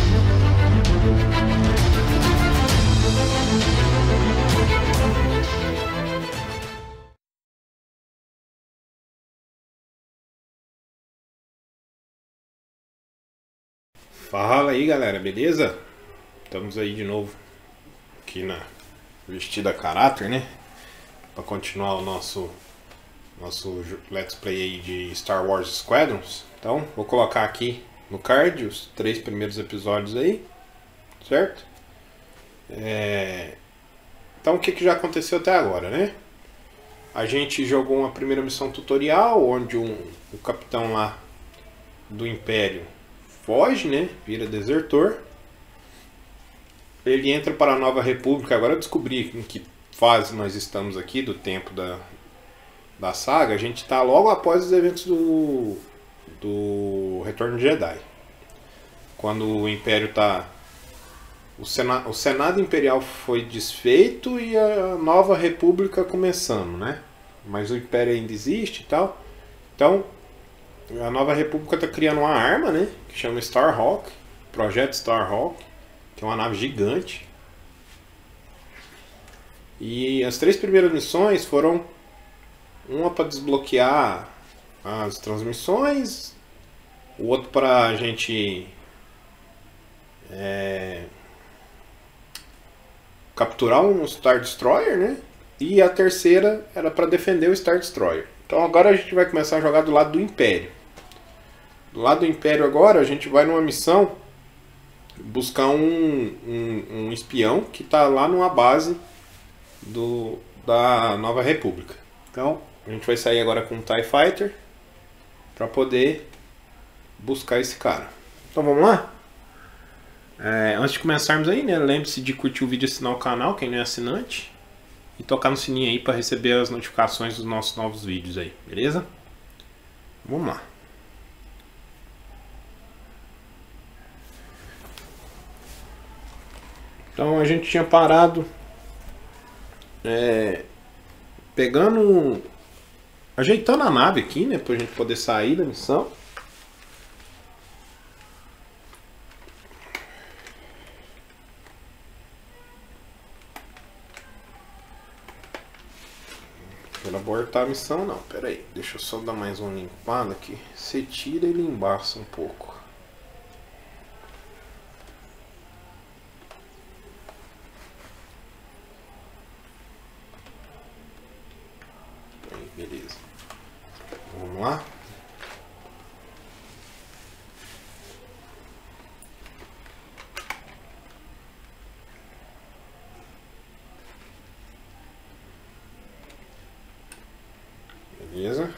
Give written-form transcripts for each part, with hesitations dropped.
Fala aí galera, beleza? Estamos aí de novo aqui na Vestida Caráter, né? Para continuar o nosso Let's Play aí de Star Wars Squadrons. Então, vou colocar aqui no card os 3 primeiros episódios aí, certo? Então, o que já aconteceu até agora, né? A gente jogou uma primeira missão tutorial, onde o capitão lá do Império foge, né? Vira desertor. Ele entra para a Nova República. Agora eu descobri em que fase nós estamos aqui do tempo da saga. A gente está logo após os eventos do Retorno de Jedi. Quando o Império está... O Senado Imperial foi desfeito e a Nova República começando, né? Mas o Império ainda existe e tal. Então... a Nova República está criando uma arma, né, que chama Starhawk, Projeto Starhawk, que é uma nave gigante. E as 3 primeiras missões foram uma para desbloquear as transmissões, o outro para a gente capturar um Star Destroyer, né, e a terceira era para defender o Star Destroyer. Então agora a gente vai começar a jogar do lado do Império. Do lado do Império agora a gente vai numa missão buscar um espião que está lá numa base da Nova República. Então a gente vai sair agora com um TIE Fighter para poder buscar esse cara. Então vamos lá? Antes de começarmos aí, né, lembre-se de curtir o vídeo e assinar o canal, quem não é assinante. E tocar no sininho aí para receber as notificações dos nossos novos vídeos aí, beleza? Vamos lá. Então a gente tinha parado ajeitando a nave aqui, né, pra gente poder sair da missão. Para abortar a missão não, pera aí, deixa eu só dar mais uma limpada aqui. Você tira e ele embaça um pouco. Aí, beleza. Vamos lá. Beleza.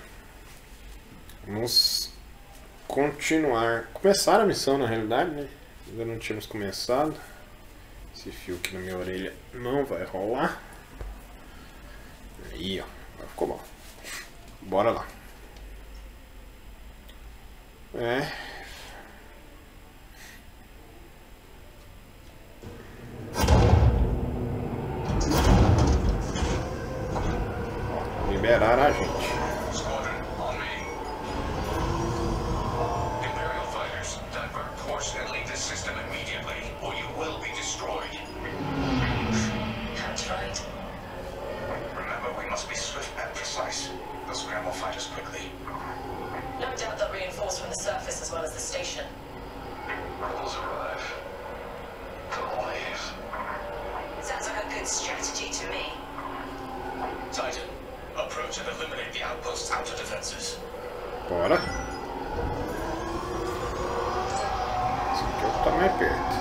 Vamos começar a missão na realidade, né? Ainda não tínhamos começado. Esse fio aqui na minha orelha não vai rolar. Aí, ó. Ficou bom. Bora lá. Liberar a gente. Bora. Esse aqui é o que tá mais perto.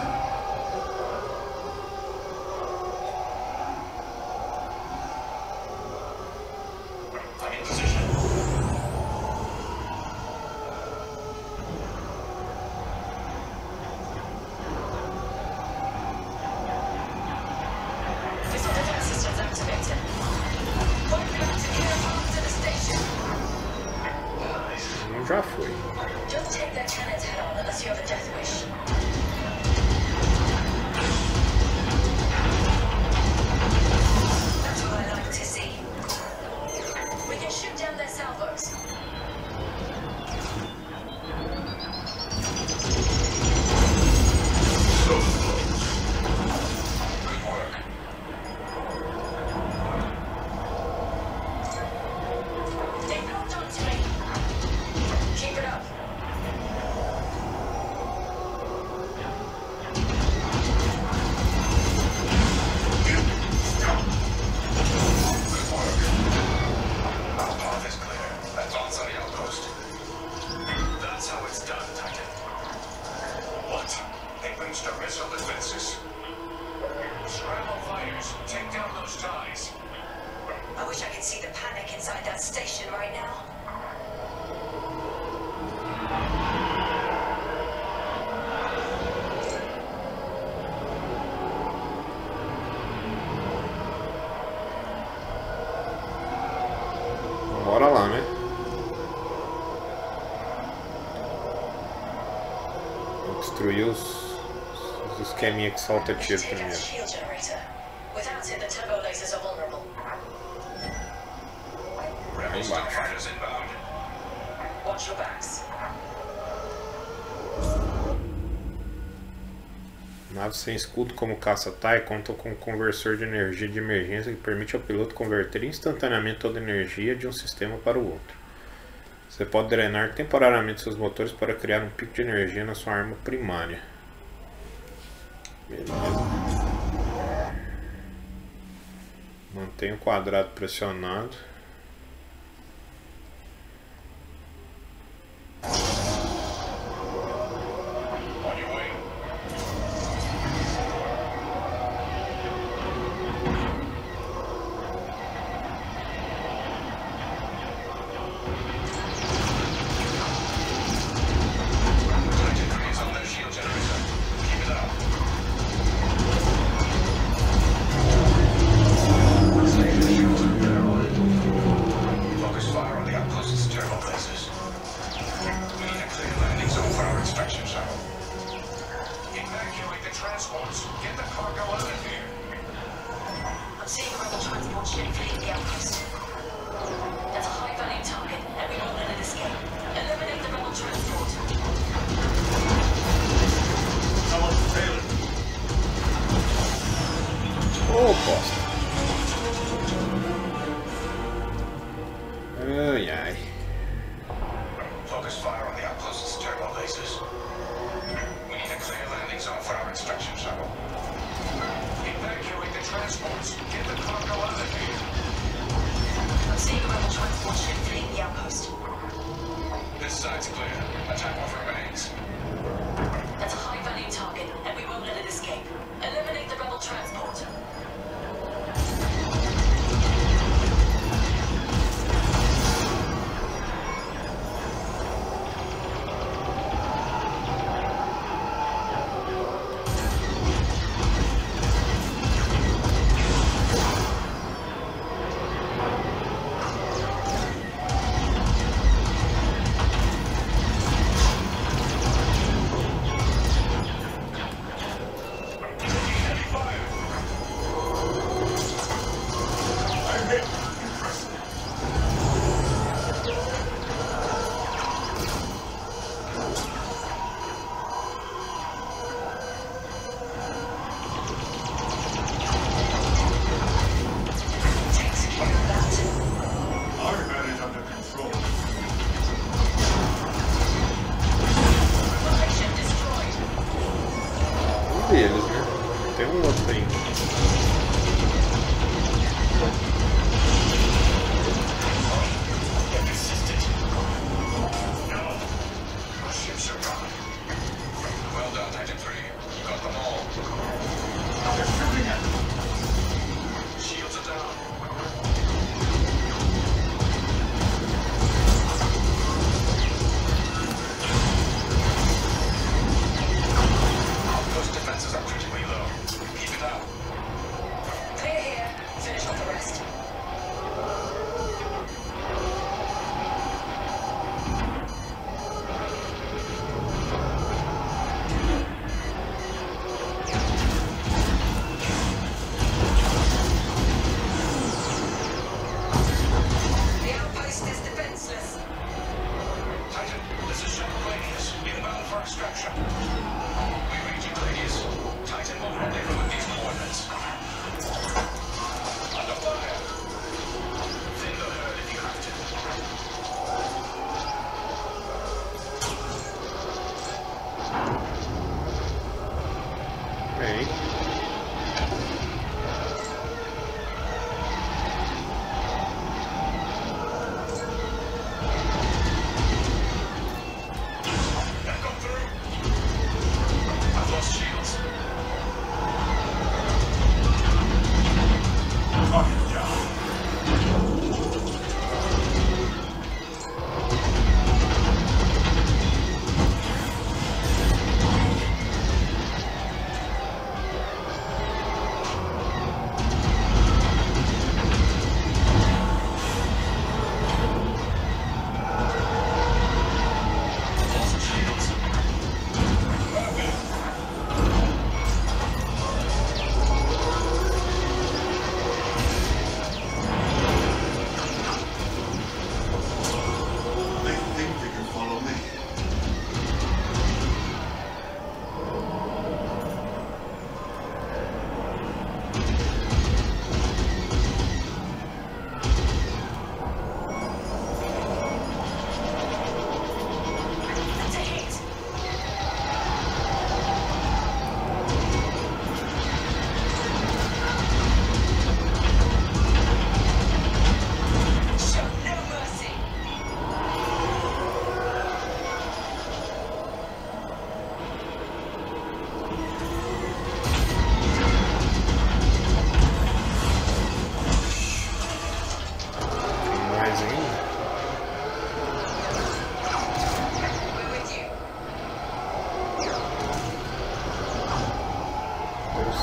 Já foi. Destruir os esqueminha que solta tiro primeiro. Aí embaixo. Nave sem escudo como caça-TIE conta com um conversor de energia de emergência que permite ao piloto converter instantaneamente toda a energia de um sistema para o outro. Você pode drenar temporariamente seus motores para criar um pico de energia na sua arma primária. Beleza. Mantenha o quadrado pressionado.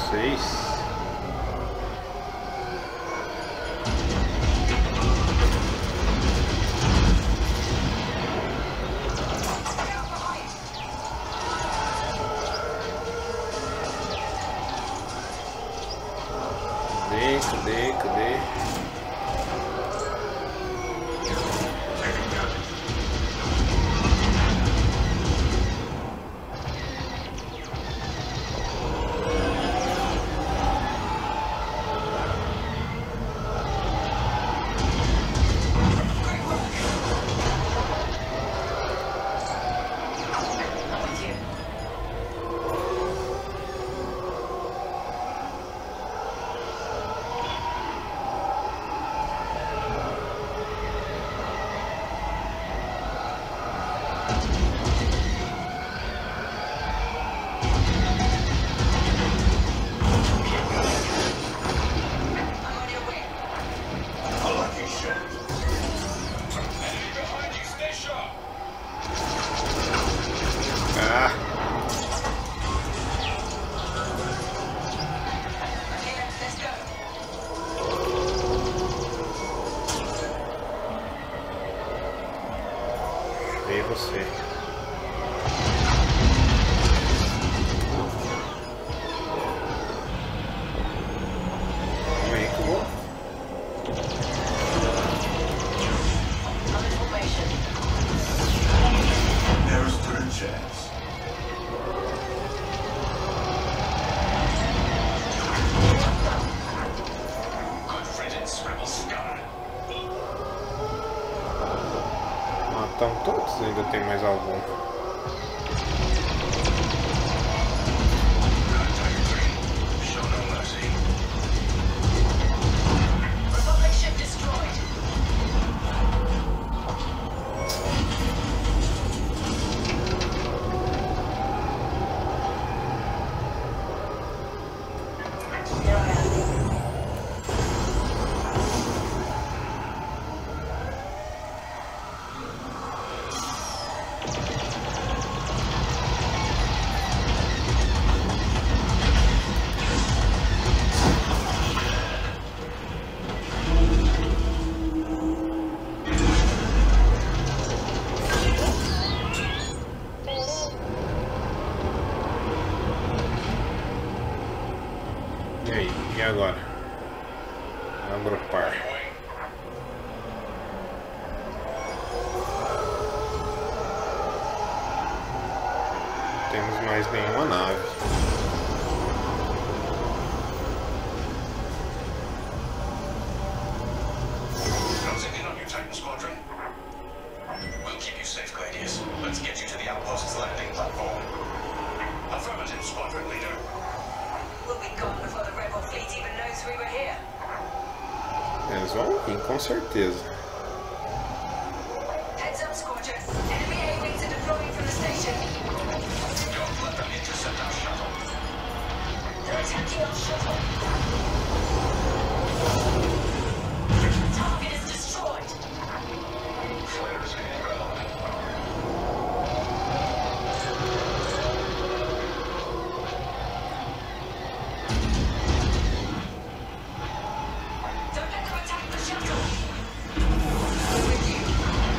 vocês. Cadê? Vem você. Calma aí que eu vou. Never stood a chance. Good riddance, rebel scum. Matamos todos, ainda tem mais algum. Show no mercy. Republic ship destroyed. Here I am. E aí? E agora? Agrupar. Temos mais nenhuma nave. Closing in on you, Titan Squadron. We'll keep you safe, Gladius. Let's get you to the outpost's landing platform. Affirmative, Squadron Leader. We'll be gone before the rebel fleet even knows we were here. Eles vão vir, com certeza. Heads up, squadron. Enemy A-wings are deploying from the station. Don't let them intercept our shuttle. They're attacking our shuttle. Target is destroyed. Flares inbound. Don't let them attack the shuttle. We're with you.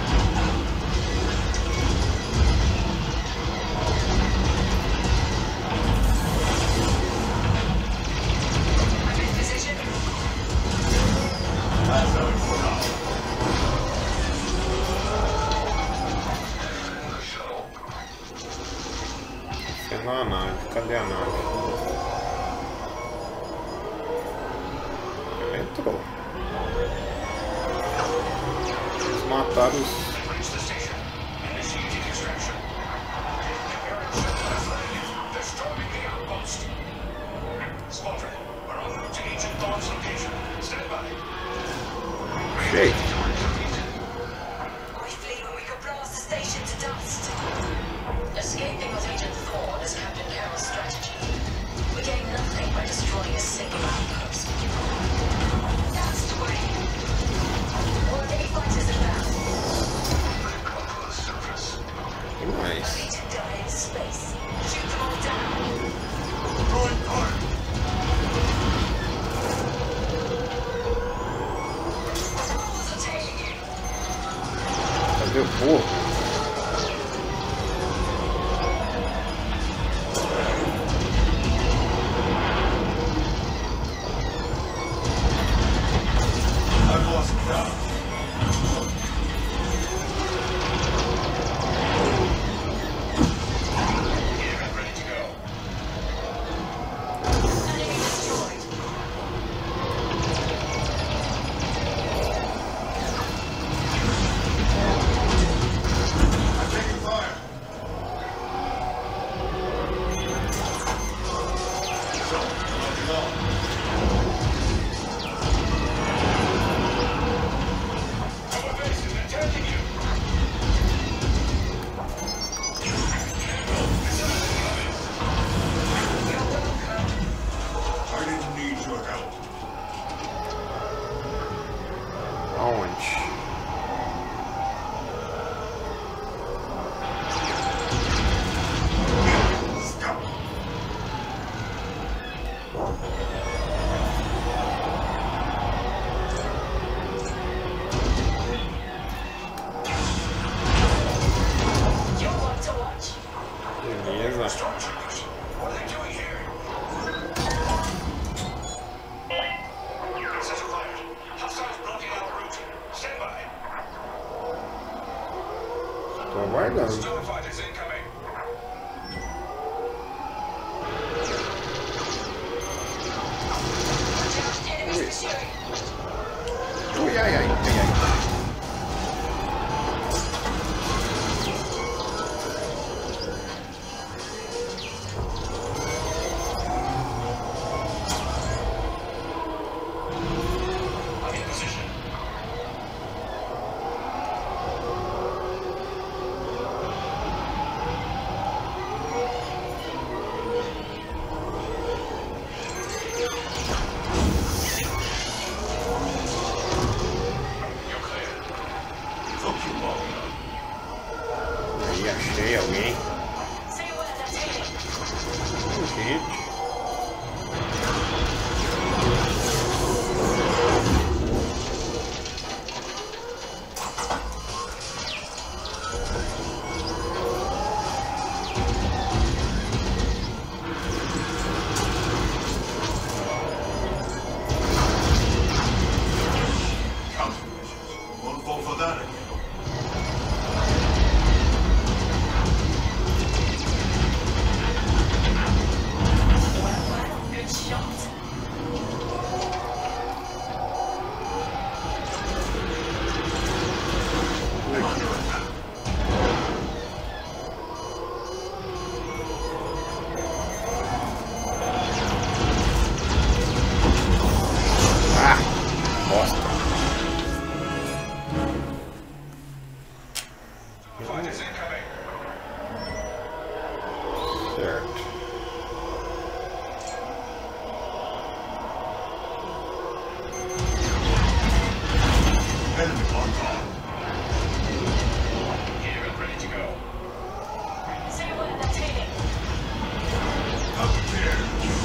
I'm in position. That's how we put on. The shuttle. Sendo a nave. Cadê a nave? Ela entrou. Eles mataram os... Reach the station. Initiating extraction. Preparing shuttle as landed. They're storming the outpost. Squadron, we're en route to Agent Dawn's location. Stand by. Cheio. We flee when we could blast the station to dust. Escaping with Agent Thorn is Captain Carroll's strategy. We gain nothing by destroying a single outpost. That's the way. Or are any fighters inbound? They've come to the surface. Demais. Ready to die in space. Shoot them all down. Throwing fire. finalizar. Stormtroopers, what are they doing here? Sensor fired. Hostiles blocking our route. Stand by. Tô aguardando. Starfighters incoming. Enemies pursuing. Ui, ai, ai, ai, ai. I'm in position. You're clear. Took you long enough. Aí, achei alguém. See where that's heading. Gente. Countermeasures. Won't fall for that again. Well, good shot. Under attack. Ah, bosta. Fighters incoming. Certo. Enemy locked on. Here and ready to go. See where that's heading. Up there.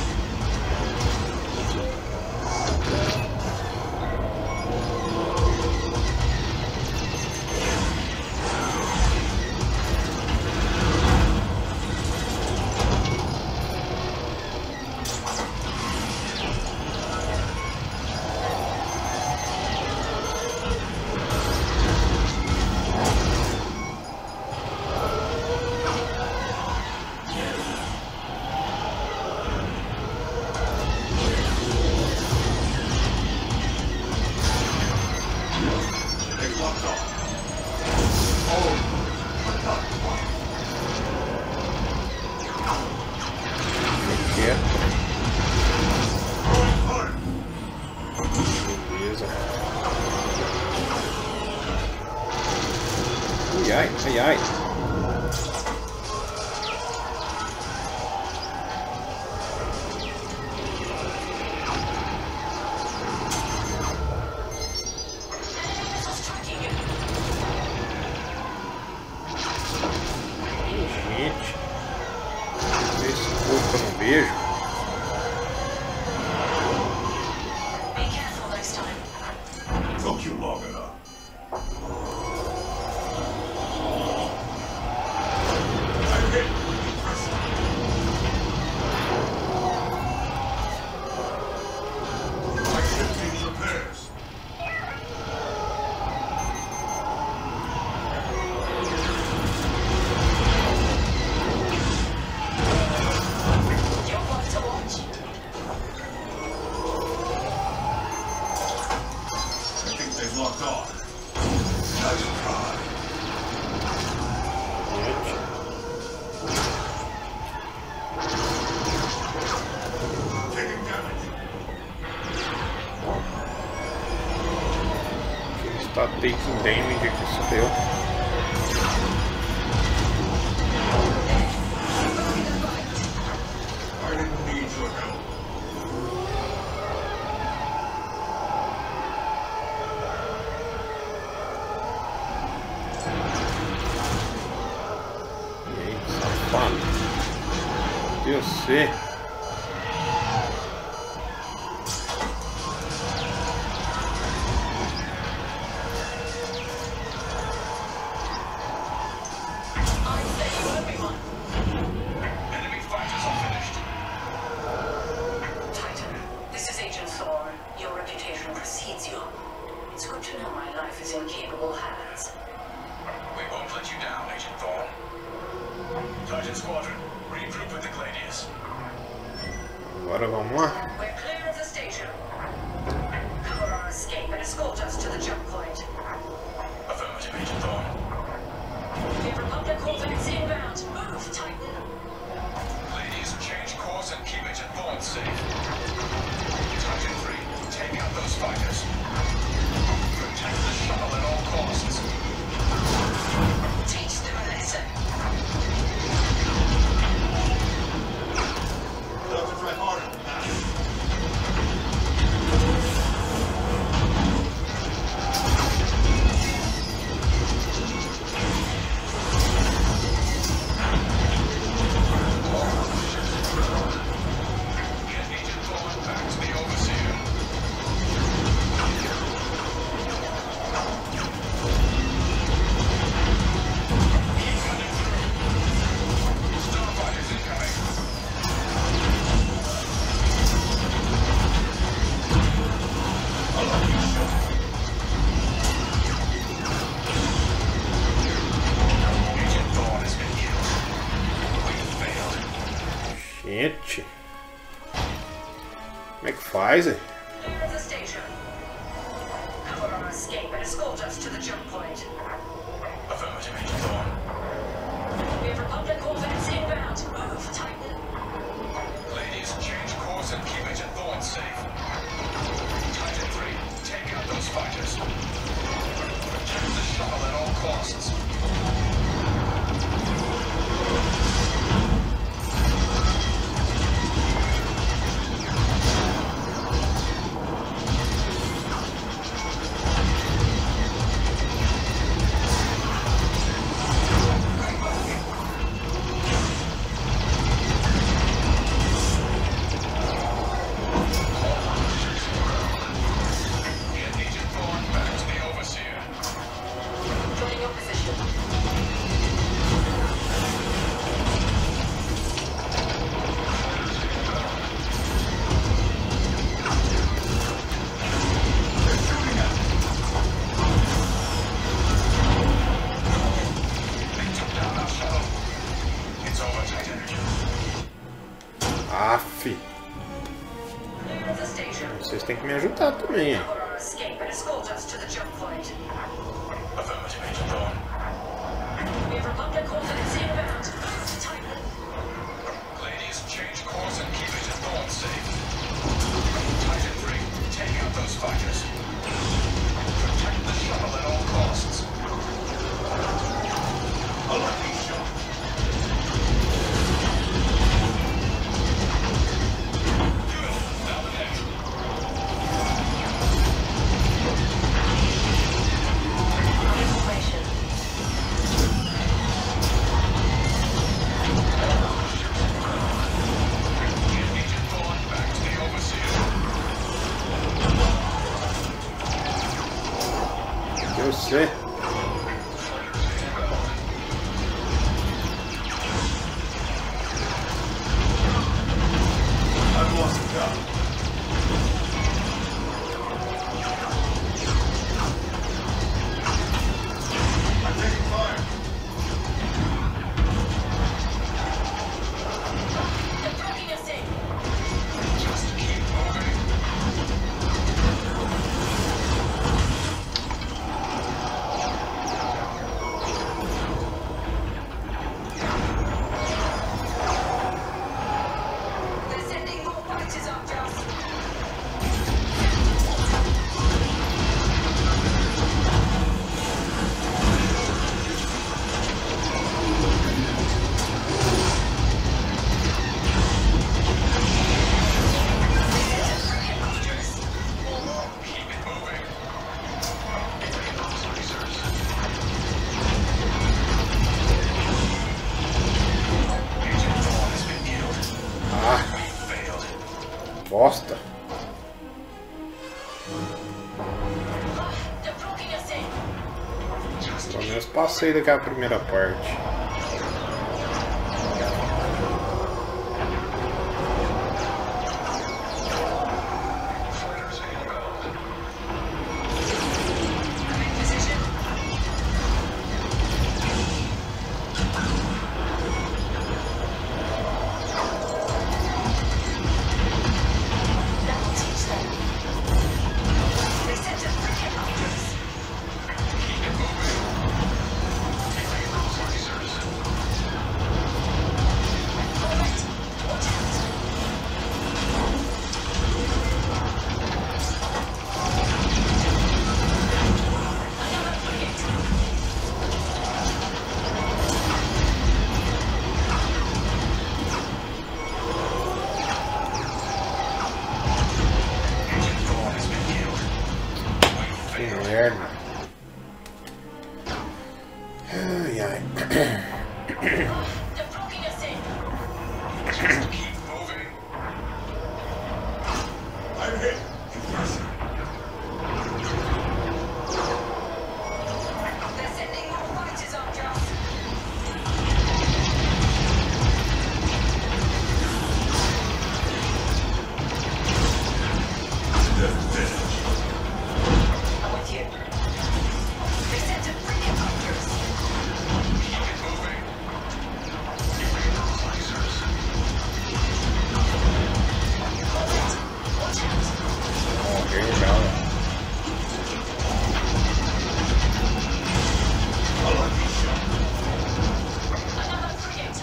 They locked on. Oh, Quieto. hard. Beleza. Ui, ai, ai, ai. Enemy missiles tracking you. Gente. Esse corpo eu não vejo. Be careful next time. Took you long enough. I hit. Impressive. My ship needs repairs. You're one to watch. I think they've locked on. Nice try. Gente. Taking damage. Está taking damage aqui, sou eu. I didn't need your help. E aí, safado. Eu sei. I save everyone. Agora vamos lá. We're clear of the station. Cover our escape and escort us to the jump point. Affirmative, Agent Thorne. We have Republic corvettes inbound. Move, Titan. Ladies, change course and keep Agent Thorne safe. Titan 3, take out those fighters. Protect the shuttle at all costs. Teach them a lesson. Delta, try harder. Get Agent Thorne back to the Overseer. Keep cutting through. Starfighters incoming. Agent Thorne has been killed. We failed. Gente. Como é que faz, hein? Clear of the station. Cover our escape and escort us to the jump point. Affirmative, Agent Thorne. We have Republic corvettes inbound. Move, Titan. Ladies, change course and keep Agent Thorne safe. Titan 3, take out those fighters. Protect the shuttle at all costs. Get Agent Thorne back to the Overseer. Join your position. They took down our shuttle. It's over, Titan. Aff. Clear of the station. Vocês têm que me ajudar também, ó. Cover our escape and escort us to the jump point. Affirmative, Agent Thorne. We have Republic corvettes inbound. Move, Titan. Ladies, change course and keep Agent Thorne safe. Titan 3, take out those fighters. Protect the shuttle at all costs. A lucky shot. Good. Now the next. Information. Get Agent Thorne back to the Overseer. Eu sei. I've lost the job. I'm taking fire. They're blocking us in. Just keep moving. They're sending more fighters after us. Keep it moving. Agent Thorne has been killed. Ah, We failed. bosta. They're blocking us in. Just Pelo menos passei daquela primeira parte. fighters inbound. In position. Just keep moving. I'm hit. Impressive. They're sending more fighters after us. They're finished. I'm with you. They sent a frigate after us. Keep it moving. Lasers. Watch out! Morreu já. I like these shots. Another frigate.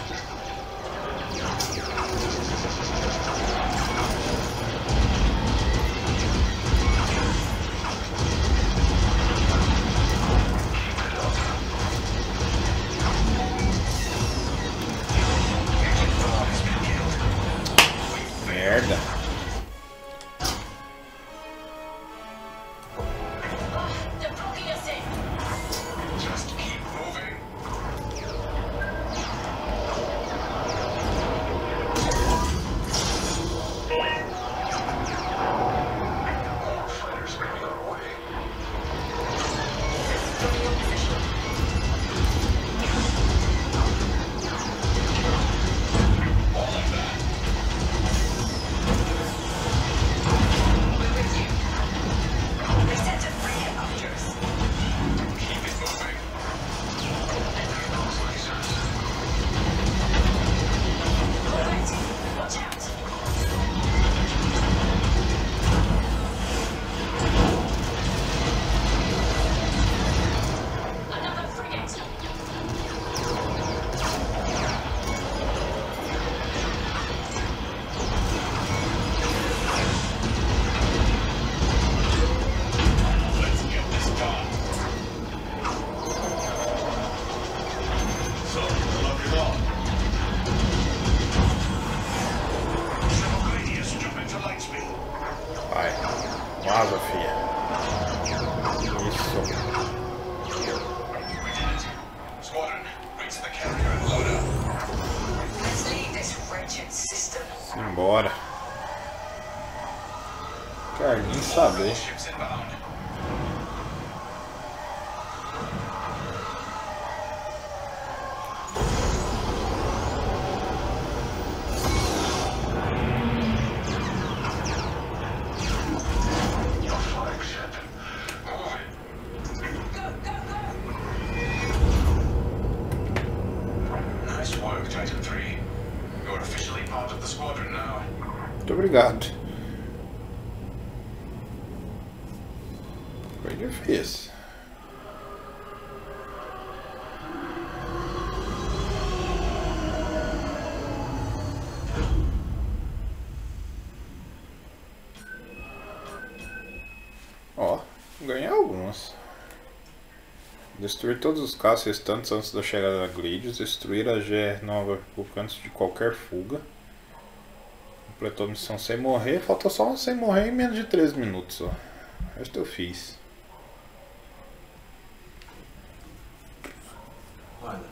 Merda. They're blocking us in. Just keep moving. More fighters coming our way. From your position. All of that. We're with you. They sent a frigate after us. Keep it moving. Those lasers. Correct. Watch out! Another frigate. Let's get this done. So, love it on. Triple Gradius, jump into light speed. Vai. Vaza, filha. Isso. We did it. Squadron, reach the carrier and load up. Let's leave this wretched system. Simbora. Quero nem saber. Ships inbound. Your flagship. Move it. Go, go, go! Nice work, Titan 3. You're officially part of the squadron now. Muito obrigado. Foi difícil. Ó, ganhei alguns. Destruir todos os carros restantes antes da chegada da Gradius. Destruir a GR Nova República antes de qualquer fuga. Completou a missão sem morrer. Faltou só um sem morrer em menos de 3 minutos só. O resto eu fiz. Pilot.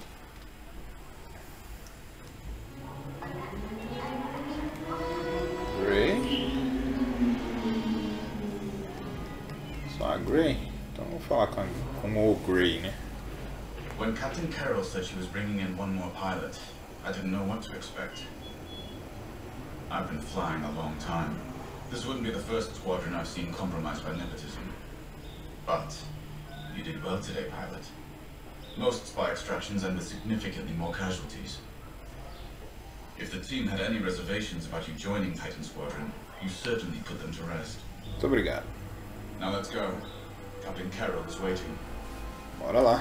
Gray. Só a Gray? Então vou falar com o Gray, né? When Captain Carroll said she was bringing in one more pilot, I didn't know what to expect. I've been flying a long time. This wouldn't be the first squadron I've seen compromised by nepotism. But you did well today, pilot. Most spy extractions end with significantly more casualties. If the team had any reservations about you joining Titan Squadron, you certainly put them to rest. Muito obrigado. Now let's go. Captain Carroll is waiting. Bora lá.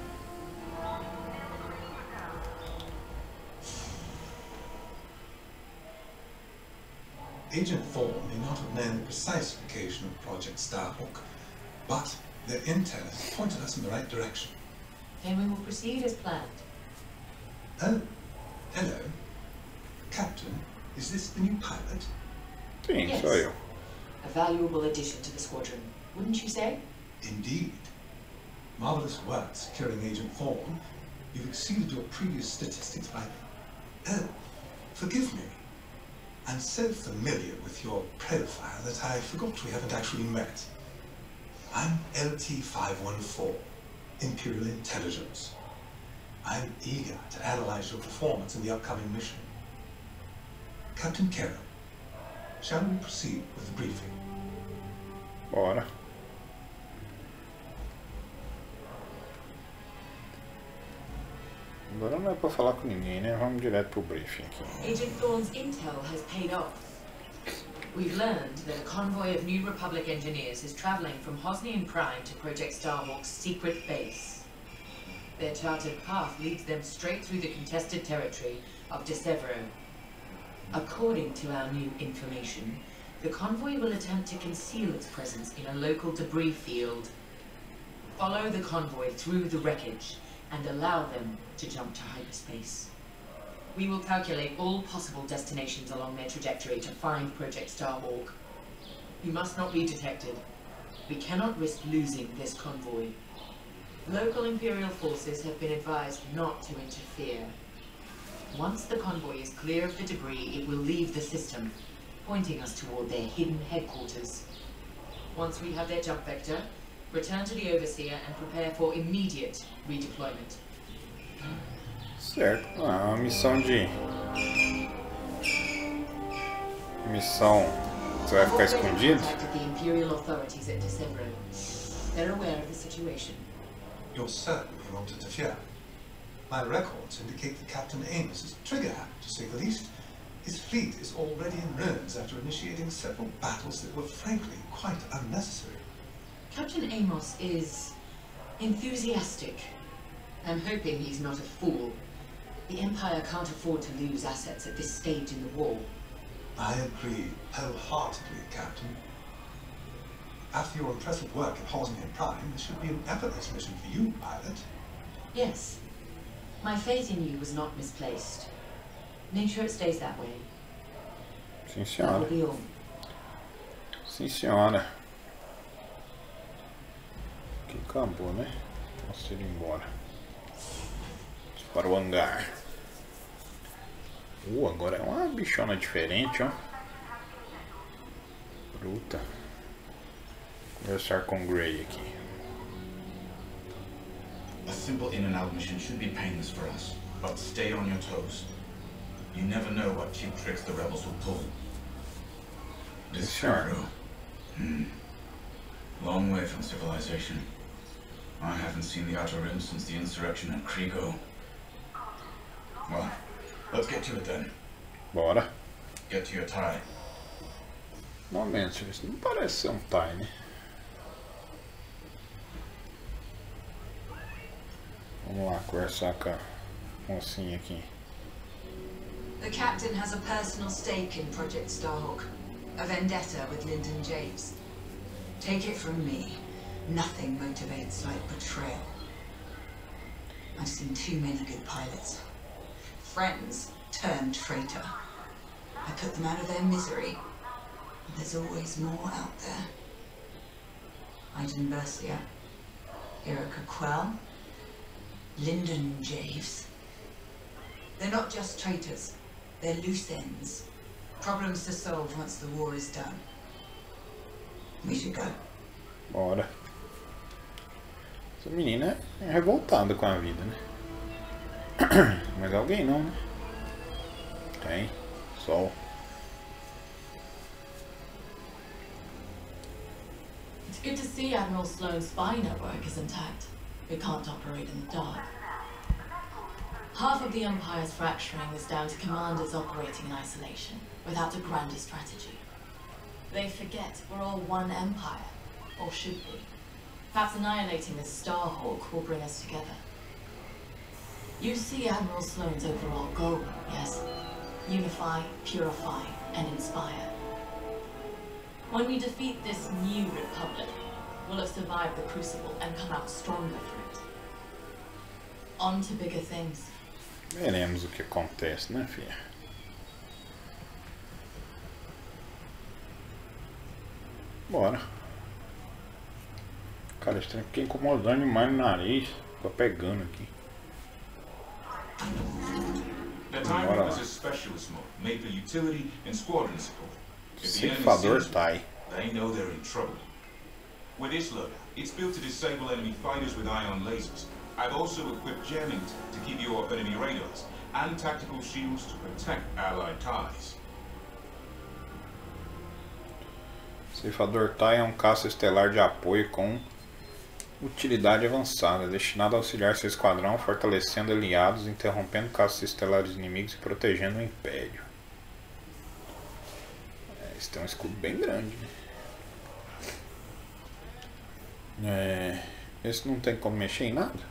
Agent Thorne may not have known the precise location of Project Starhawk, but their intel has pointed us in the right direction. Then we will proceed as planned. Oh, hello. Captain, is this the new pilot? Sim, Yes. sou eu. A valuable addition to the squadron, wouldn't you say? Indeed. Marvelous work securing Agent Thorne. You've exceeded your previous statistics by... Oh, Forgive me. I'm so familiar with your profile that I forgot we haven't actually met. I'm LT-514, Imperial Intelligence. I'm eager to analyze your performance in the upcoming mission. Captain Carroll, shall we proceed with the briefing? Bora. Agora não é pra falar com ninguém, né? Vamos direto pro briefing aqui. Agent Thorne's intel has paid off. We've learned that a convoy of New Republic engineers is traveling from Hosnian Prime to Project Starhawk's secret base. Their charted path leads them straight through the contested territory of Desevro. According to our new information, the convoy will attempt to conceal its presence in a local debris field. Follow the convoy through the wreckage and allow them to jump to hyperspace. We will calculate all possible destinations along their trajectory to find Project Starhawk. You must not be detected. We cannot risk losing this convoy. Local Imperial forces have been advised not to interfere. Once the convoy is clear of the debris, it will leave the system, pointing us toward their hidden headquarters. Once we have their jump vector, return to the Overseer and prepare for immediate redeployment. Certo. Ah, uma missão de... Missão... Você vai ficar escondido? The Imperial authorities at Desevro. They're aware of the situation. You're certain we won't interfere? My records indicate that Captain Amos is trigger-happy, to say the least. His fleet is already in ruins after initiating several battles that were frankly quite unnecessary. Captain Amos is enthusiastic. I'm hoping he's not a fool. The Empire can't afford to lose assets at this stage in the war. I agree wholeheartedly, Captain. After your impressive work at Hosnian Prime, this should be an effortless mission for you, pilot. Yes. My faith in you was not misplaced. Make sure it stays that way. Sim, That will senhora. be all. Sim, senhora. Aqui acabou, né? Posso ir embora. Vamos para o hangar. Agora é uma bichona diferente, ó. Bruta. Conversar com o Gray aqui. A simple in and out mission should be painless for us, but stay on your toes. You never know what cheap tricks the rebels will pull. This Sure. Cairo. Long way from civilization. I haven't seen the Outer Rim since the insurrection at Kriego. Well, let's get to it then. Bora. Get to your tie. Momento, isso não parece ser um tie, né? Vamos lá, conversar com a mocinha aqui. The captain has a personal stake in Project Starhawk, a vendetta with Lyndon James. Take it from me, nothing motivates like betrayal. I've seen too many good pilots. Friends turned traitor. I put them out of their misery. But there's always more out there. Iden Bercia, Erica Quell, Lyndon Javes. They're not just traitors. They're loose ends. Problems to solve once the war is done. We should go. Bora. Essa menina é revoltada com a vida, né? Mas alguém não, né? Tem. Sol. It's good to see Admiral Sloane's spy network is intact. We can't operate in the dark. Half of the Empire's fracturing is down to commanders operating in isolation, without a grander strategy. They forget we're all one Empire, or should be. Perhaps annihilating the Starhawk will bring us together. You see Admiral Sloane's overall goal, yes? Unify, purify, and inspire. When we defeat this new Republic, we'll have survived the Crucible and come out stronger for it. On to bigger things. Veremos o que acontece, né, filha? Bora. Cara, esse trem fica incomodando demais no nariz. Fica pegando aqui. The timing Bora was lá. especially specialist mode, made for utility and squadron support. If the enemy Ceifador sees Tai. they know they're in trouble. With this loadout, it's built to disable enemy fighters with ion lasers. I've also equipped jamming to keep you off enemy radars, and tactical shields to protect allied ties. Ceifador Tai é um caça estelar de apoio com utilidade avançada, destinado a auxiliar seu esquadrão, fortalecendo aliados, interrompendo caças estelares inimigos e protegendo o Império. Esse tem um escudo bem grande, né? Esse não tem como mexer em nada.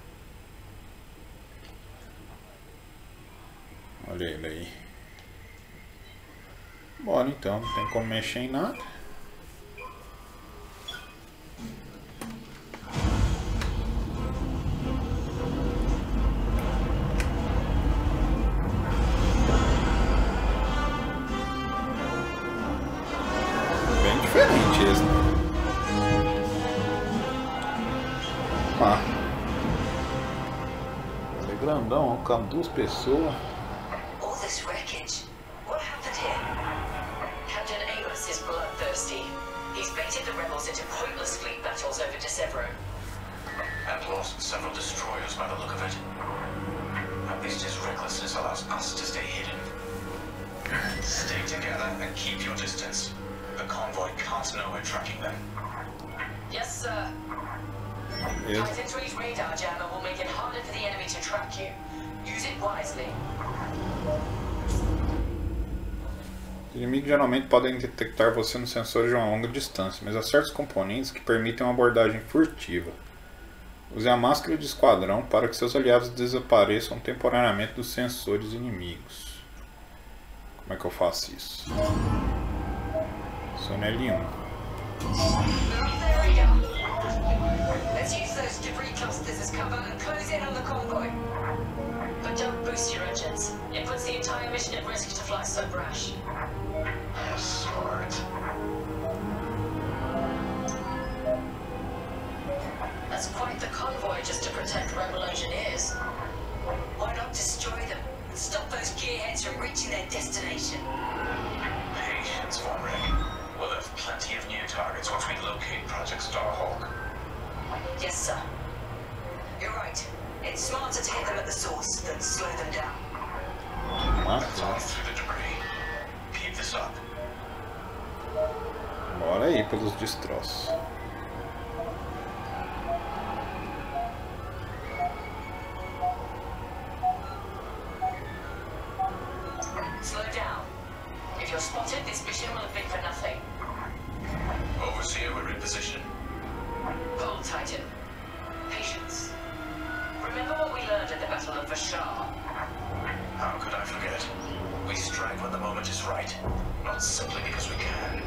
Olha ele aí. Bora então, não tem como mexer em nada. Bem diferente esse, né? Ele é grandão, com 2 pessoas. All this wreckage. What happened here? Captain Amos is bloodthirsty. He's baited the rebels into pointless fleet battles over Decevero. And lost several destroyers by the look of it. At least his recklessness allows us to stay hidden. Stay together and keep your distance. The convoy can't know we're tracking them. Yes, sir. Beleza. Titan 3's radar jammer will make it harder for the enemy to track you. Use it wisely. Os inimigos geralmente podem detectar você nos sensores de uma longa distância, mas há certos componentes que permitem uma abordagem furtiva. Use a máscara de esquadrão para que seus aliados desapareçam temporariamente dos sensores inimigos. Como é que eu faço isso? Só no L1. There we go. Let's use those debris clusters as cover and close in on the convoy. But don't boost your engines. It puts the entire mission at risk to fly so brash. Smart. That's quite the convoy just to protect rebel engineers. Why not destroy them and stop those gearheads from reaching their destination? Patience, Von Rick. We'll have plenty of new targets once we locate Project Starhawk. Yes, sir. You're right. It's smarter to hit them at the source than slow them down. Let's off through the debris. Keep this up. Bora aí pelos destroços. Slow down. If you're spotted, this mission will have been for nothing. Overseer, we're in position. Hold, Titan. Patience. Remember what we learned at the Battle of Vashar? How could I forget? We strike when the moment is right, not simply because we can.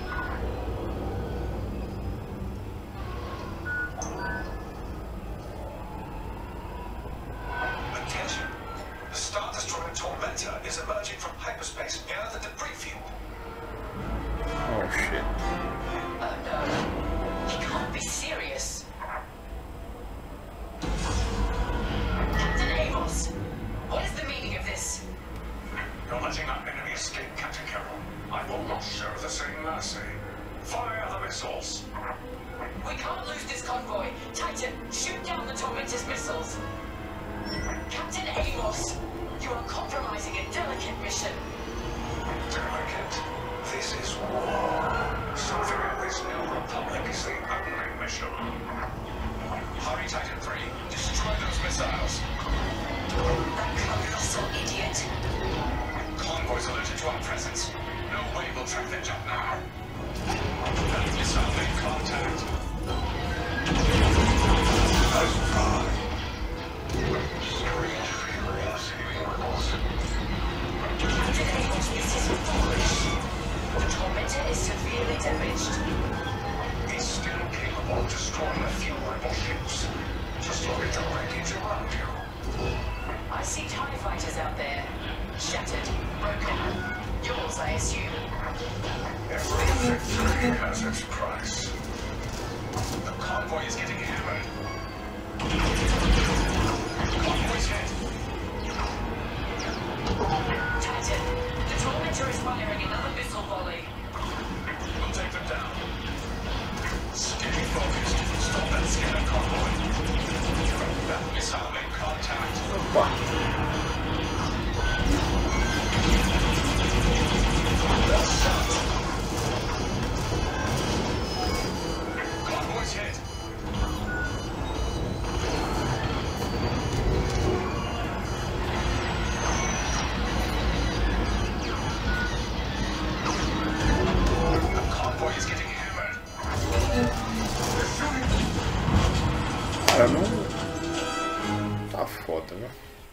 Attention! The Star Destroyer Tormentor is emerging from hyperspace near the debris field. Oh shit. Oh no. He can't be serious. Captain Amos! What is the meaning of this? You're letting our enemy escape, Captain Carroll. I will not show the same mercy. Fire the missiles. We can't lose this convoy. Titan, shoot down the Tormentor's missiles. Captain Amos, you are compromising a delicate mission. Delicate. This is war. Something in this new republic is the only mission. Hurry, Titan 3. Destroy those missiles. That colossal idiot. Convoys alerted to our presence. No way we'll track their jump now. That missile made contact. Nice try. Strange feelings in rebels. Captain Amos, this is foolish. The Tormentor is severely damaged. It's still capable of destroying a few rebel ships. Just look at the wreckage around you. I see TIE fighters out there. Shattered, broken. Yours, I assume. Every victory has its price. The convoy is getting hammered. Convoy's hit. Titan, the Tormentor is firing another missile volley. We'll take them down. Stay focused. Stop that scanner convoy. That missile made contact. Opa. Well shot. Convoy's hit. The convoy is getting hammered. They're shooting. Cara, não. Tá foda, viu?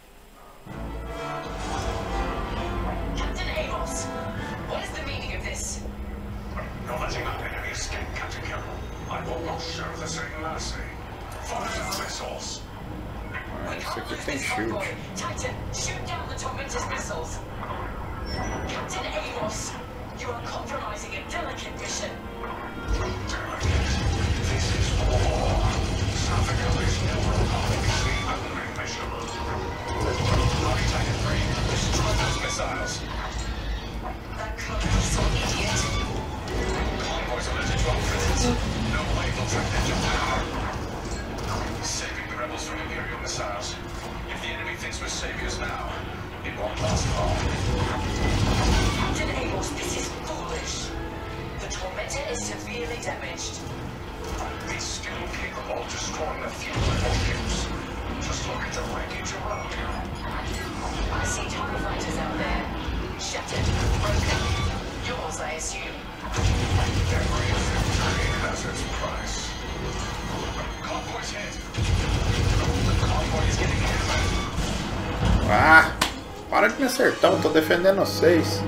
Captain Amos, what is the meaning of this? You're letting our enemy escape, Captain Carroll. I will not show the same mercy. Fire the missiles. Ah, isso aqui Lose tem this shield. convoy. Titan, shoot down the Tormentor's missiles. Captain Amos, you are compromising a delicate mission. Delicate. This is war. Something of this new republic is the only mission. Army Titan 3, destroy those missiles. That colossal idiot. Convoys alerted to our presence. No way we'll track that jump now. Saving the rebels from Imperial missiles. If the enemy thinks we're saviors now, it won't last long. Captain Amos, this is foolish. The Tormentor is severely damaged. It's still capable of destroying the fuel and warships. Just look at the wreckage around you. I see TIE fighters out there. Shattered, broken. Yours, I assume. Every victory has its price. Convoy's hit. The convoy is getting hammered. Ah! Para de me acertar, eu tô defendendo vocês.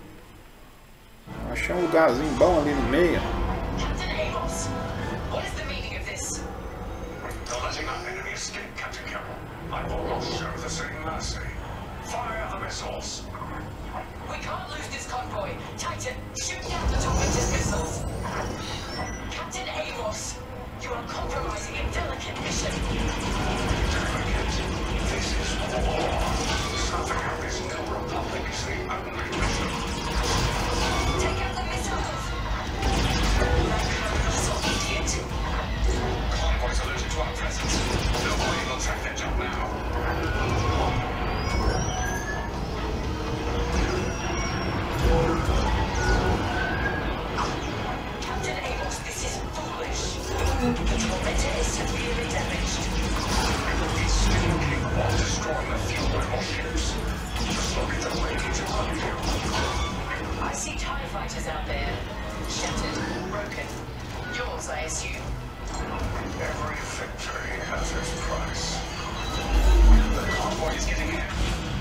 Achei um lugarzinho bom ali no meio. Captain Amos, what is the meaning of this? You're letting our enemy escape, Captain Carroll. I will not show the same mercy. Fire the missiles. We can't lose this convoy. Titan, shoot down the Tormentor's missiles. Captain Amos, you are compromising a delicate mission. Delicate. This is war. Something of this new republic is the only mission. Take out the missiles. That colossal idiot. Convoys alerted to our presence. No way we'll track that jump now. Captain Amos, this is foolish. The Tormentor is severely damaged. It's still capable of destroying the fuel and warships. Just look at the wreckage around you. I see TIE fighters out there. Shattered, broken. Yours, I assume. Every victory has its price. The convoy is getting in.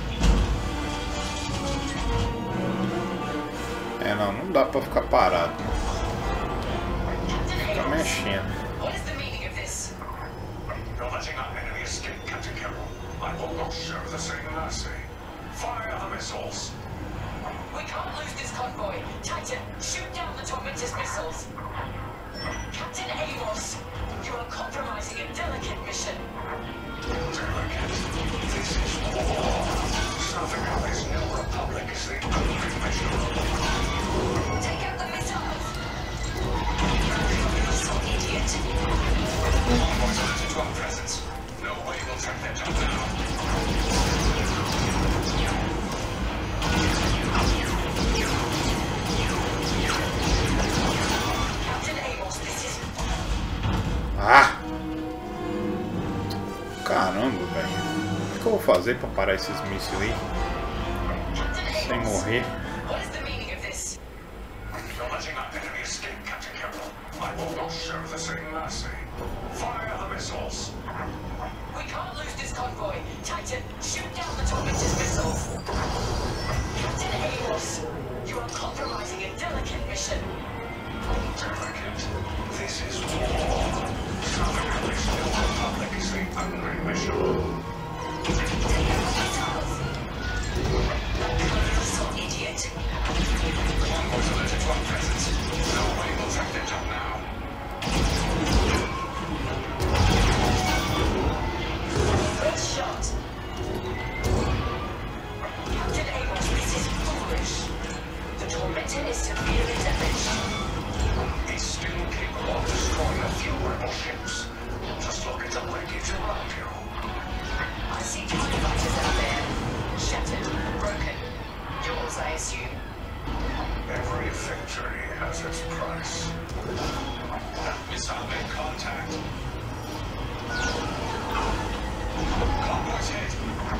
É, não dá pra ficar parado. Captain Fica Amos, mexendo. what is the meaning of this? You're letting our enemy escape, Captain Carroll. I will not show the same mercy. Fire the missiles. We can't lose this convoy. Titan, shoot down the Tormentor's missiles. Captain Amos, you are compromising a delicate mission. Delicate. This is war. Something of this new republic is the only mission. Take out the missiles. Colossal idiot. Convoys alerted to our presence. No way we'll track that jump now. Captain Amos, this is Ah! Caramba, velho. O que eu vou fazer pra parar esses mísseis aí? Captain Sem Amos. morrer. What is the meaning of this? You're letting our enemy escape, Captain Carroll. I will not show the same mercy. Fire the missiles. We can't lose this convoy. Titan, shoot down the Tormentor's missiles. Captain Amos, you are compromising a delicate mission. Delicate. This is war. Something of this new republic is the only mission. Take out the missiles. Colossal idiot. Convoys alerted to our presence. No way we'll track that jump now. Good shot. Captain tormentor is severely damaged. He's still capable of destroying a few rebel ships. Just look at the wreckage around you. I see TIE fighters out there. Shattered, broken. Yours, I assume. Every victory has its price. That missile made contact. Convoy's hit.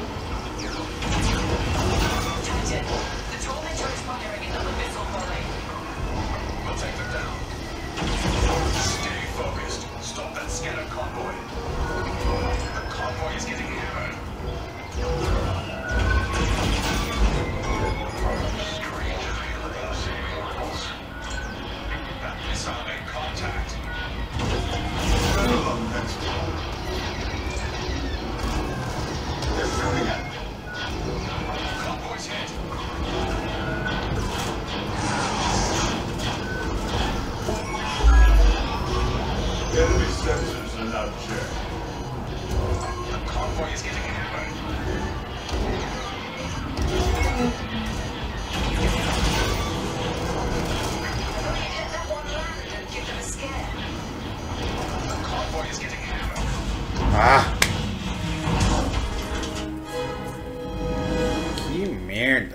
Titan, the tormentor is firing another missile volley. We'll take them down. Stay focused. Stop that scattered convoy. The convoy is getting hammered. Strange feeling, saving rebels. That missile made contact. They're shooting at me. Convoy's hit. Enemy sensors are now checked. The convoy is getting hammered. If only you'd let that one land and give them a scare. The convoy is getting hammered. Ah! Que merda!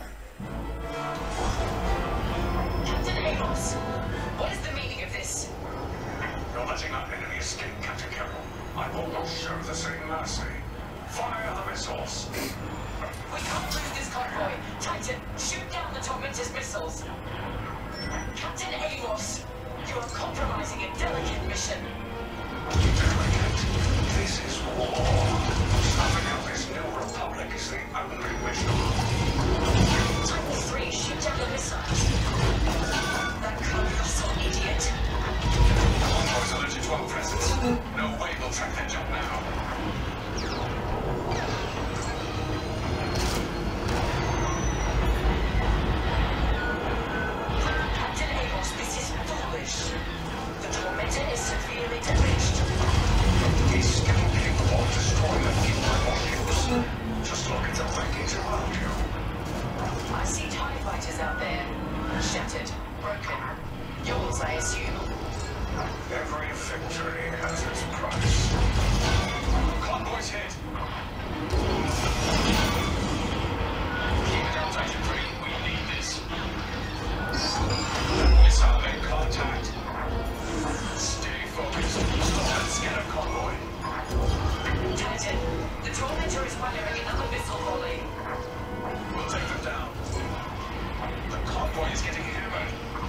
Captain Amos, what is the meaning of this? You're letting our enemy escape, Captain Carroll. I will not show the same mercy. Fire the missiles. We can't lose this convoy. Titan, shoot down the tormentor's missiles. Captain Amos, you are compromising a delicate mission. Delicate. This is war. Stopping out this new republic is the only mission. Titan 3, shoot down the missiles. That colossal idiot. Convoy's allergic to our presence. No way we'll track that jump now. Captain Amos, this is foolish. The tormentor is severely damaged. He's still capable of destroying a few rebel ships. Just look at the wreckage around you. I see TIE fighters out there. Shattered, broken. Yours, I assume. Every victory has its price. Convoy's hit. Keep it down, Titan 3. We need this. Missile made contact. Stay focused. Stop that scatter convoy. Titan, the tormentor is firing another missile volley. We'll take them down. The convoy is getting hammered.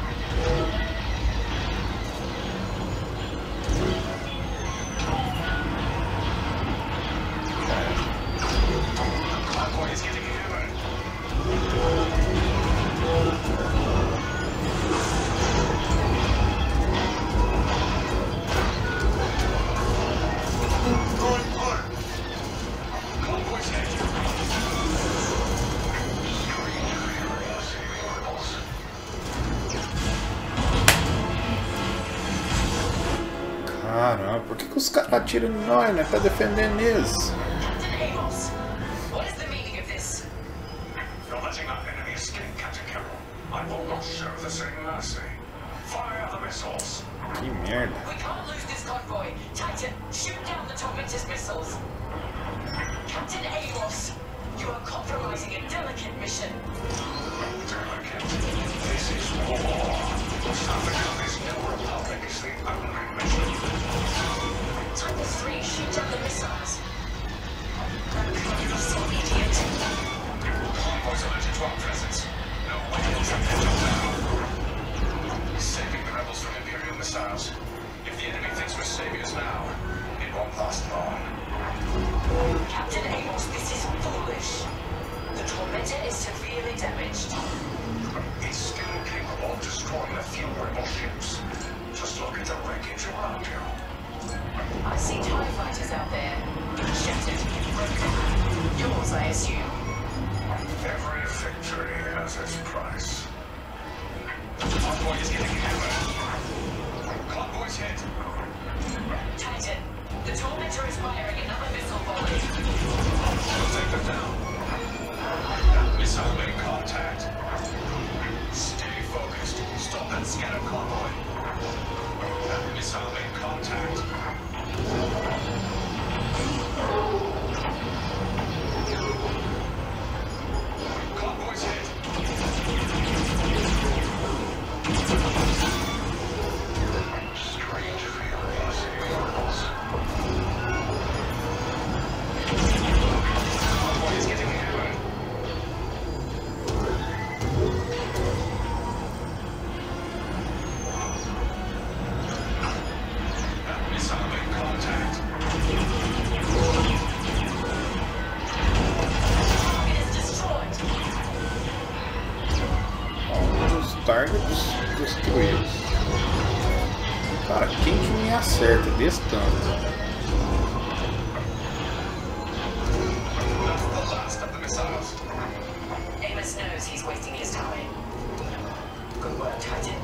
The convoy is getting hammered. Convoy's hit. Saving rebels. Caramba, por que os caras atiram em nós, né? Tá defendendo eles. Captain Amos, what is the meaning of this? You're letting our enemy escape, Captain Carroll. I will not show the same mercy. Fire the missiles. Que merda. We can't lose this convoy. Titan, shoot down the tormentor's missiles. Captain Amos, you are compromising a delicate mission. Delicate. This is war. Stopping out this new republic is the only mission. Titan 3, shoot down the missiles. That colossal idiot. Convoy's allergic to our presence. No way to track that jump now. Saving the rebels from Imperial missiles. If the enemy thinks we're saviors now, it won't last long. Captain Amos, this is foolish. The tormentor is severely damaged. He's still capable of destroying a few rebel ships. Just look at the wreckage around you. I see TIE fighters out there. Shattered, broken. Yours, I assume. Every victory has its price. The convoy is getting hammered. Convoy's hit. Titan, the tormentor is firing another missile volley. We'll take them down. That missile made contact. Stay focused. targets destruídos. Cara, quem que me acerta desse tanto? That's the last of the missiles. Amos knows he's wasting his time. Good work, Titan.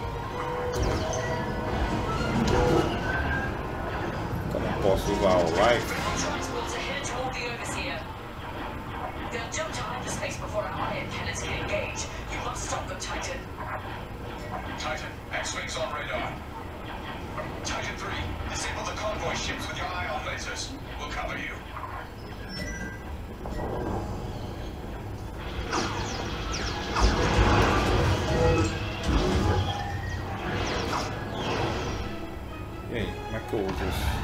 Como eu posso usar o life? Transports are headed toward the Overseer. They'll jump to hyperspace before our iron cannons can engage. You must stop them, Titan. Titan, X-Wings on radar. Titan 3, disable the convoy ships with your ion lasers. We'll cover you. E aí, como é que eu uso isso?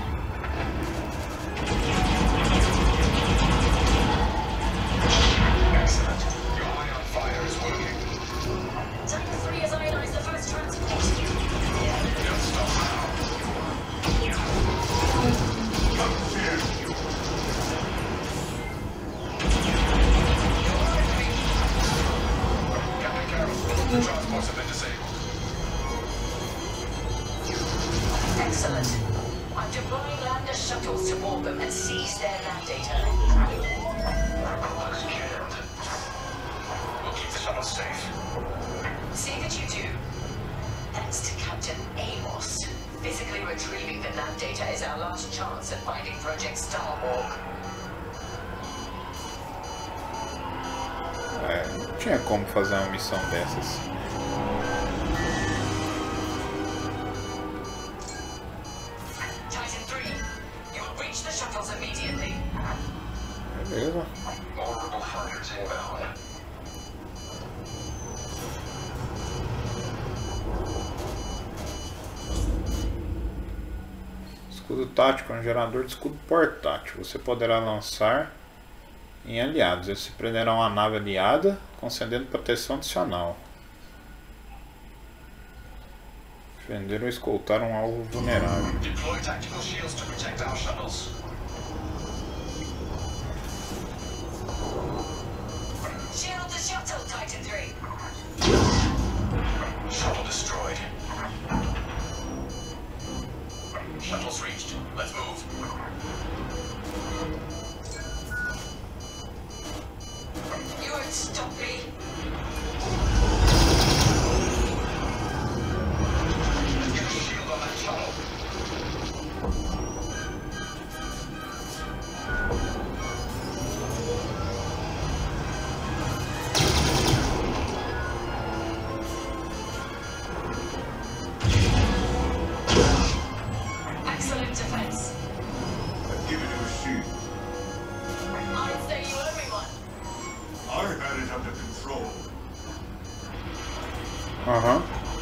Excellent. Your ion fire is working. Titan 3 has ionized the first transport. Don't stop now. Captain Carroll, the transports have been disabled. Excellent. I'm deploying lander shuttles to board them and seize their nav data. Looks jammed. We'll keep the shuttle safe. See that you do. Thanks to Captain Amos. Physically retrieving the nav data is our last chance at finding Project Starhawk. Não tinha como fazer uma missão dessas. Titan 3, you will reach the shuttles immediately. Beleza. More rebel fighters inbound. Escudo tático é um gerador de escudo portátil. Você poderá lançar em aliados. Eles se prenderá uma nave aliada, concedendo proteção adicional. Defender ou escoltar um alvo vulnerável. Deploy tactical shields to protect our shuttles. Shield the shuttle, Titan 3. Shuttle destroyed. Shuttles reached. Let's move. You won't stop me. Let's get a shield on that shuttle. Excellent defense. I've given you a shield. I'd say you owe me one. I've had it under control. Aham.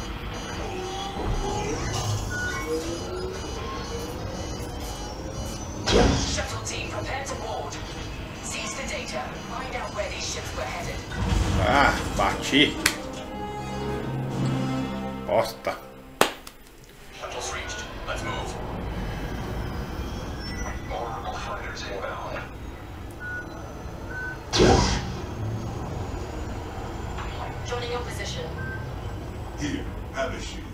Shuttle team, prepare to board. Seize the data. Find out where these ships were headed. Ah, bati. Bosta. Shuttles reached. Let's move. More rebel fighters inbound. Joining your position. Here, have a shield.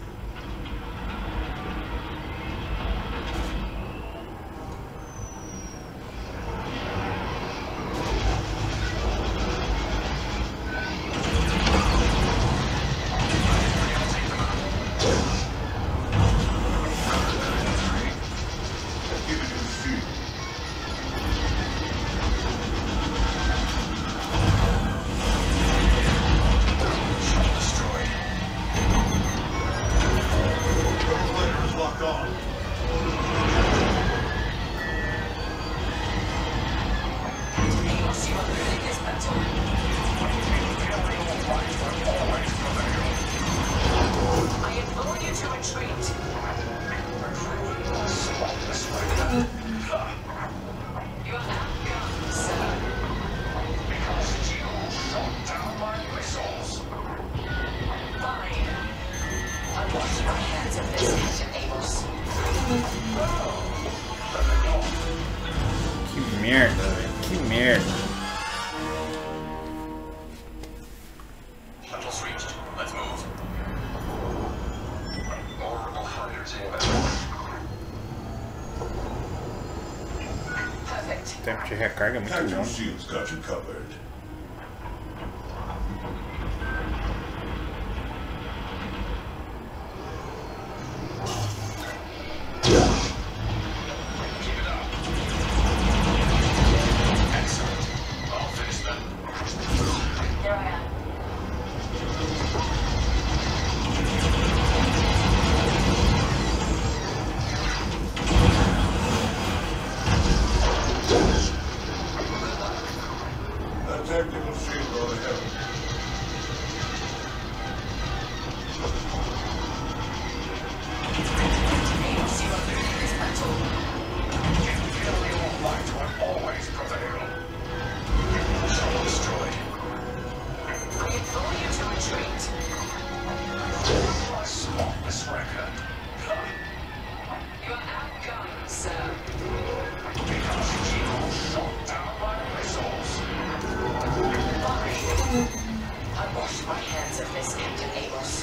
I've given you a shield. Shuttle destroyed. Translator is locked on. Captain Amos, you are losing this battle. I implore you to retreat. You are outgunned, sir. Because you shot down my missiles. Fine. I'll wash my hands of this, Captain Amos. Que merda, velho. Que merda. Shuttles reached. Let's move. tempo de recarga é muito Tactical longo. shields got you covered. Keep it up. Excellent. I'll finish them. Here I am. That tactical shield ought to help. Amos, you are losing this battle. Imperial might will always prevail. Shuttle destroyed. I implore you to retreat. My spotless record. You are outgunned, sir. Because you shot down my missiles. Fine. I wash my hands of this, Captain Amos.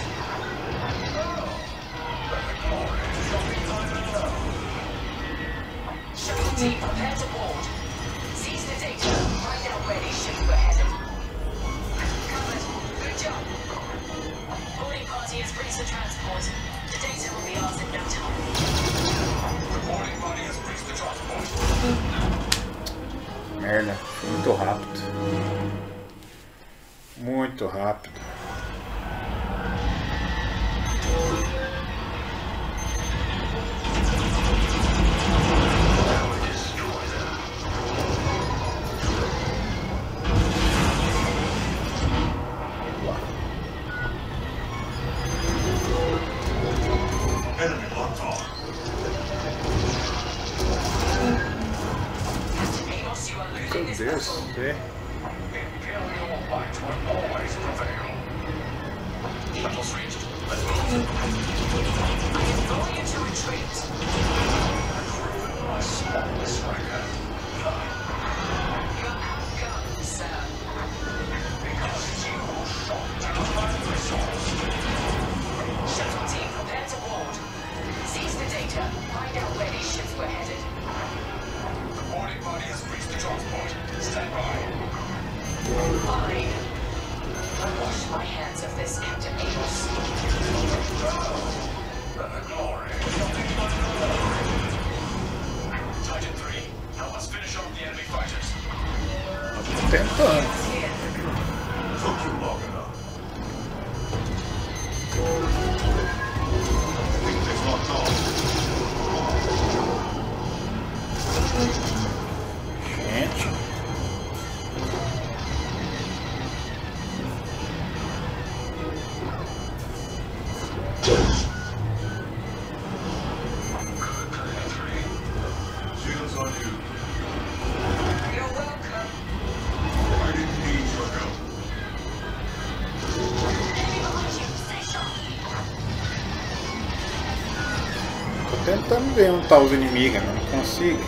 But the glory shall be mine alone. Shuttle team, prepare to board. Seize the data. Find out where these ships were headed. Covered. Good job. Boarding party has breached the transport. The data will be ours in no time. The boarding body has breached the transport. Merda, foi muito rápido. Muito rápido. Enemy locked on. Captain Amos, you are losing Meu this Deus, battle. é. Imperial might will always prevail. Shuttle's reached. Let's move. I implore you to retreat. My spotless record. You are outgunned, sir. Because you shot down my missiles. Shuttle team, prepare to board. Seize the data. Find out where these ships were headed. The boarding body has breached the transport. Stand by. Fine. I wash my hands of this, Captain Amos. But the glory shall be mine alone. Titan 3, help us finish off the enemy fighters. Tentando. Here. Took you long enough. I think they've locked on. Gente. Shields on you. You're welcome. I didn't need your help. Enemy behind you. Stay sharp. Tô tentando ver onde tá os inimigos, mas não consigo.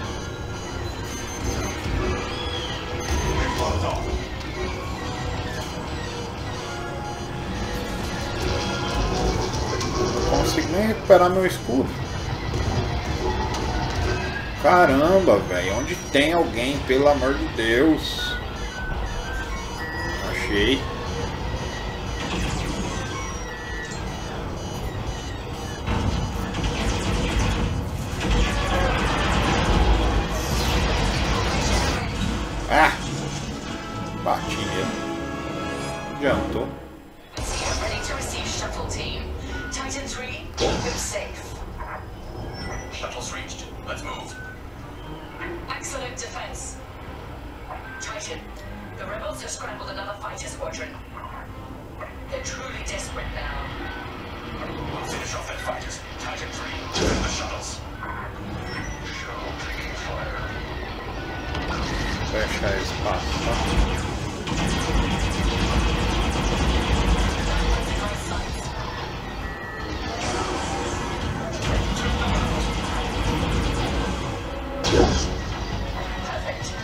They've locked on. Não consigo nem recuperar meu escudo. Caramba, velho. Onde tem alguém, pelo amor de Deus. Achei. Ah! Bati nele. Adiantou. Get ready to receive shuttle team. Titan 3, keep them safe. Shuttle's reached. Let's move. Excellent defense. Titan, the rebels have scrambled another fighter squadron. They're truly desperate now. We'll finish off their fighters. Titan 3, defend the shuttles. Shuttle taking fire. Fecha espaço, tá? Perfect.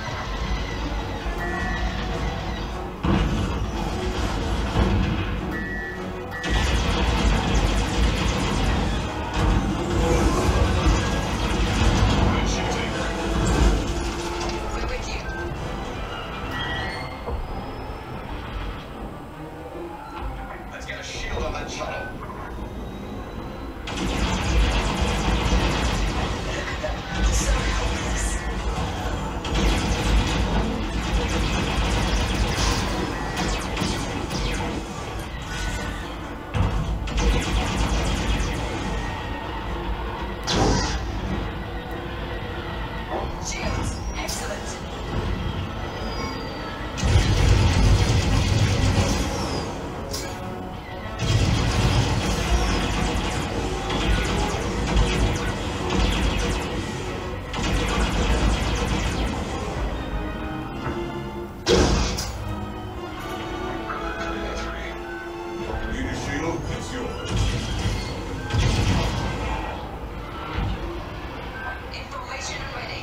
Information ready.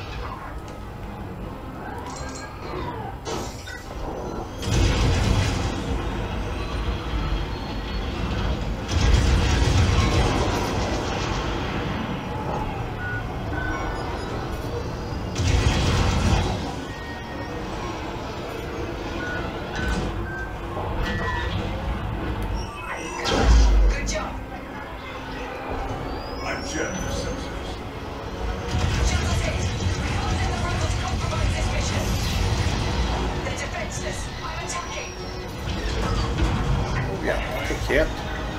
Good job. I'm jamming the sensors. Just hit. We can't let the rebels compromise this mission. They're defenseless. I'm attacking. Fica quieto.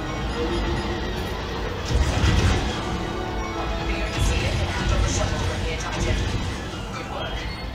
The Overseer can handle the shuttle from here, Titan. Good work.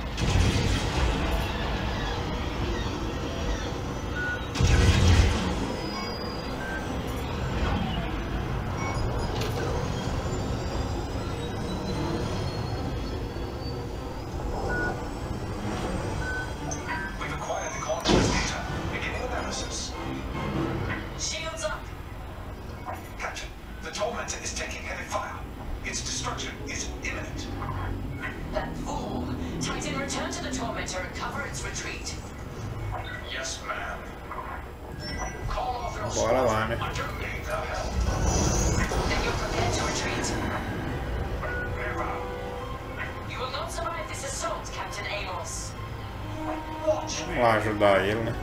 We've acquired the contact data. Beginning analysis. Shields up. Captain, the Tormentor is taking heavy fire. Its destruction is imminent. That fool. Titan, return to the Tormentor and cover its retreat. Yes, ma'am. Call off your Bora lá, né? I don't need the help. Then you're prepared to retreat. Never. You will not survive this assault, Captain Amos. Watch me. Vamos lá ajudar ele, né?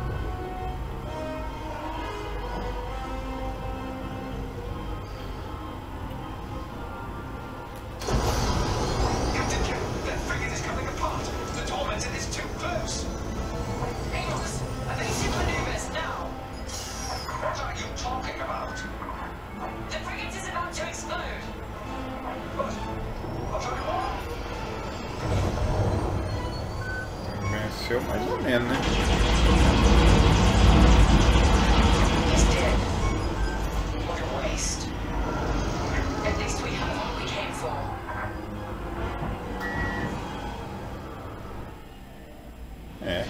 Captain Kim, that frigate is coming apart. The Tormentor is too close. Amos, evasive maneuvers now. What are you talking about? The frigate is about to explode. What are you? Venceu mais ou menos, né? He's dead. What a waste. At least we have what we came for. É.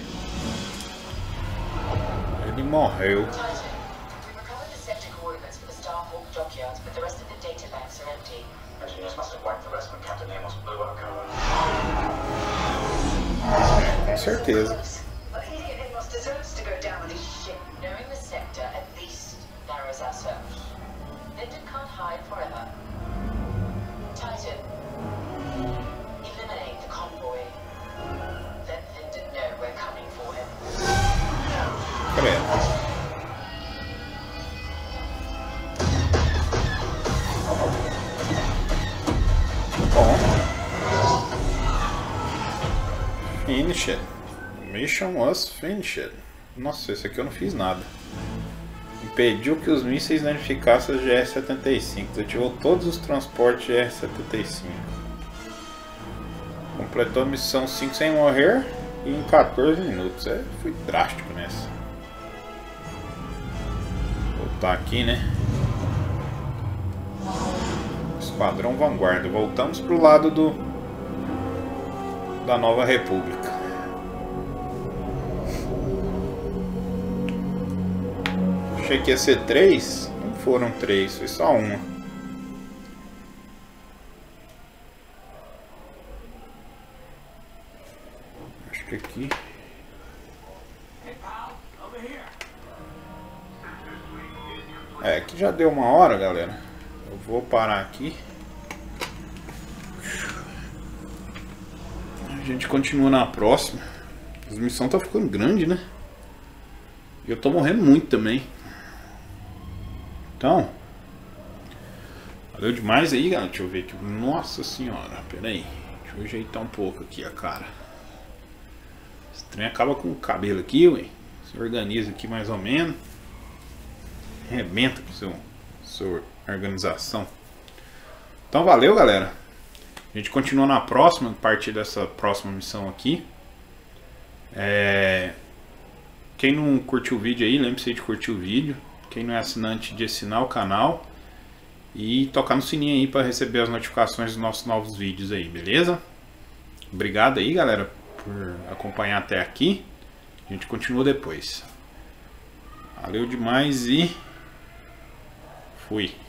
Ele morreu. Titan, we recovered the sector coordinates for the Starhawk dockyards, but the rest of the data banks are empty. Engineers must have wiped the rest when Captain Amos blew our cover. Com certeza. But idiot Amos deserves to go down with his ship. Knowing the sector at least narrows our search. Linden can't hide forever. Titan, eliminate the convoy. Let Linden know we're coming for him. Credo. Bom. Finished. Mission was finished. Nossa, esse aqui eu não fiz nada. Impediu que os mísseis danificassem a GR-75. Desativou todos os transportes GR-75. Completou a missão 5 sem morrer e em 14 minutos. Fui drástico nessa. Voltar aqui, né? Esquadrão Vanguarda. Voltamos pro lado da Nova República. Achei que ia ser 3. Não foram 3, foi só uma. Acho que aqui. É, aqui já deu uma hora, galera. Eu vou parar aqui. A gente continua na próxima. A missão tá ficando grande, né? E eu tô morrendo muito também. Então, valeu demais aí, galera. Deixa eu ver aqui. Nossa senhora, pera aí. Deixa eu ajeitar um pouco aqui a cara. Esse trem acaba com o cabelo aqui, ué. Se organiza aqui mais ou menos. Arrebenta com sua organização. Então valeu, galera. A gente continua na próxima, a partir dessa próxima missão aqui. Quem não curtiu o vídeo aí, lembre-se de curtir o vídeo. Quem não é assinante, de assinar o canal e tocar no sininho aí para receber as notificações dos nossos novos vídeos aí, beleza? Obrigado aí, galera, por acompanhar até aqui. A gente continua depois. Valeu demais e Fui.